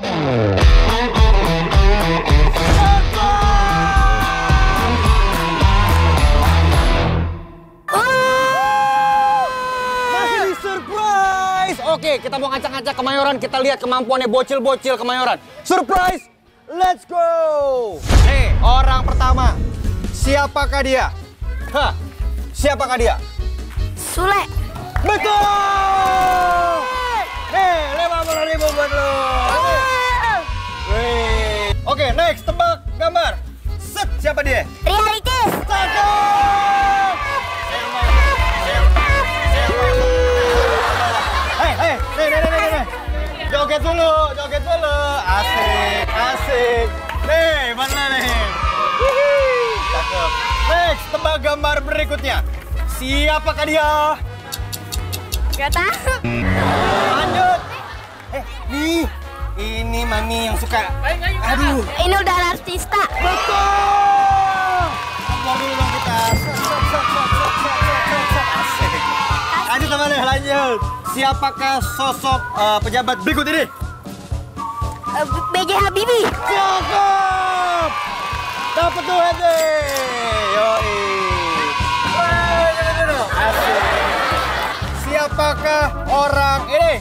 Masih di surprise. Oke, kita mau ngacak-ngacak Kemayoran. Kita lihat kemampuannya bocil-bocil Kemayoran. Surprise, let's go. Nih, orang pertama. Siapakah dia? Hah, siapakah dia? Sule. Betul! Nih, 50.000 buat lo. Oke, next, tebak gambar. Set, siapa dia? Realitis. Cakep! Hei, nih. Joget dulu. Asik. Nih, mana nih? Cakep. Next, tebak gambar berikutnya. Siapakah dia? Gak tahu. Lanjut. Nih. Ini Mami yang suka. Aduh. Ini udah artista. Betul. Keluar dulu dong kita. Asik. Lanjut teman, lanjut. Siapakah sosok pejabat berikut ini? B.J. Habibie. Cakep. Dapat tuh Hede. Yoi. Asik. Siapakah orang ini?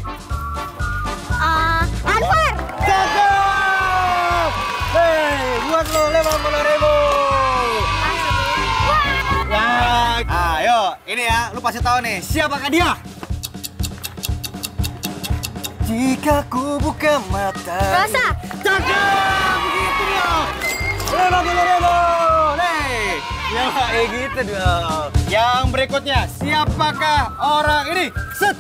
Anwar. Cakep. Hei, buat lo 50.000. Wah. Ayo, ini ya, lu pasti tahu nih. Siapakah dia? Jika ku buka mata. Rosa. Cakep, begitu dia. 50.000. Nih, ya gitu dong. Yang berikutnya, siapakah orang ini? Set.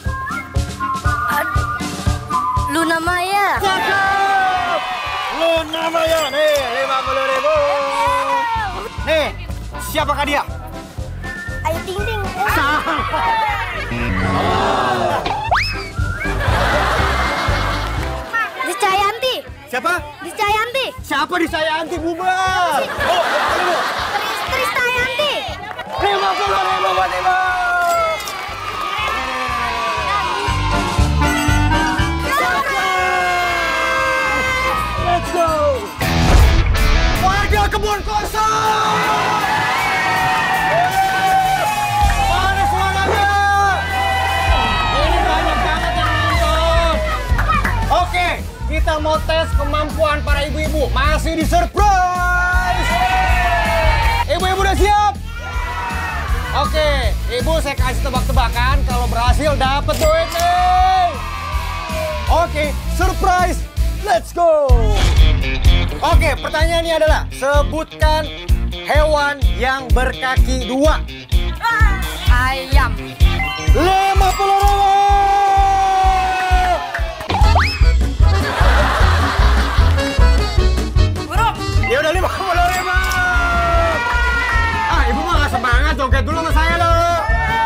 Luna Maya. Cakep. Luna Maya, nih 50.000. Nih, siapakah dia? Ayu Ting Ting. Discayanti. Siapa? Discayanti. Siapa Discayanti bubar? Oh, dulu. Trisdayanti. 50.000 buat Ibu. Let's go. Warga Kebun Kosong. Mana suaranya? Ini banyak banget yang nonton. Oke, kita mau tes kemampuan para ibu-ibu. Masih di surprise. Ibu-ibu udah siap? Oke, Ibu saya kasih tebak-tebakan. Kalau berhasil dapat duit nih. Oke, surprise. Let's go. Oke, pertanyaannya adalah sebutkan hewan yang berkaki dua. Ayam. 50.000. Burung. Ya udah 50.000. Ibu mah nggak semangat, joget dulu sama saya loh.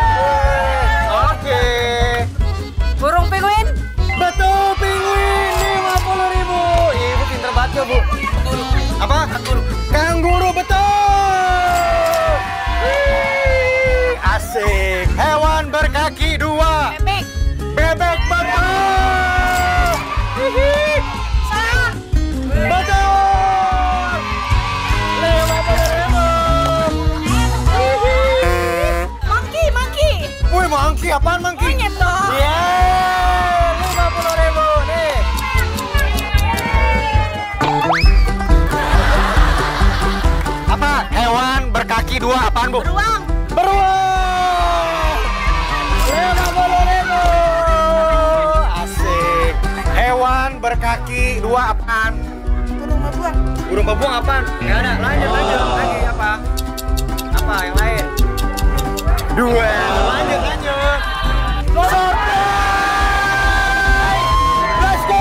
Oke. Burung penguin. Betul, penguin 50.000. Ibu pinter banget ya, Bu. Apa? Kanguru, betul. Wih, asik. Hewan berkaki dua. Bebek. Bebek, betul. Hihi. Salah. Betul. 50.000. Monkey. Wih, monkey, apaan monkey? Monyet dong. Iya, 50.000 nih. Apa? Hewan berkaki dua, apaan, Bu? Beruang. Beruang. 50.000. Asik. Hewan berkaki dua, apaan? Burung bebuang. Burung bebuang apaan? Nggak ada. Lanjut. Lagi apa? Apa yang lain? Dua. Lanjut. Let's go!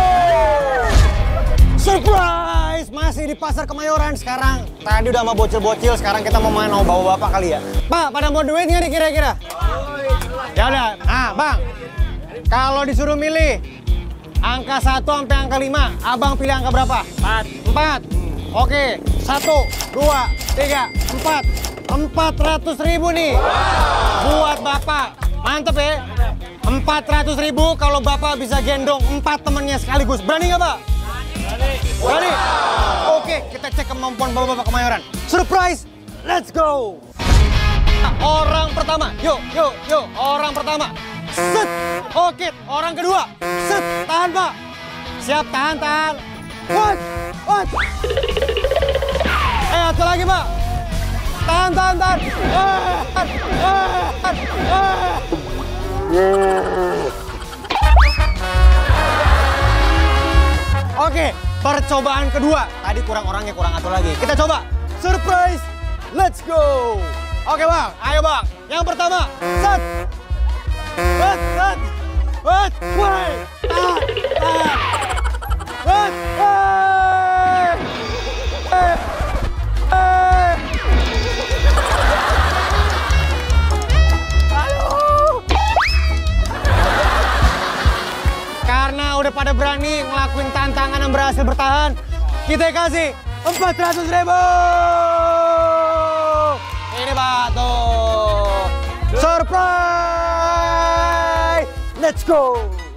Surprise! Masih di Pasar Kemayoran sekarang. Tadi udah sama bocil-bocil, sekarang kita mau main sama bapak-bapak kali ya. Pak, pada mau duit nggak nih kira-kira? Ya udah. Nah, Bang. Kalau disuruh milih angka 1 sampai angka 5, Abang pilih angka berapa? 4. Oke. 1, 2, 3, 4. 400.000 nih. Buat Bapak. Mantep ya. 400.000 kalau Bapak bisa gendong 4 temennya sekaligus. Berani nggak, Pak? Berani? Oke, kita cek kemampuan bapak-bapak Kemayoran. Surprise, let's go! Orang pertama, yuk, orang pertama. Set, oke, orang kedua. Set, tahan Pak. Siap, tahan. What? Satu lagi Pak. Tahan. Oke, percobaan kedua. Tadi kurang orangnya, kurang atur lagi. Kita coba. Surprise, let's go. Oke Bang, ayo Bang. Yang pertama, set. Tahan. Karena udah pada berani ngelakuin tantangan dan berhasil bertahan, kita kasih 400.000. Ini Pak, tuh. Surprise! Let's go!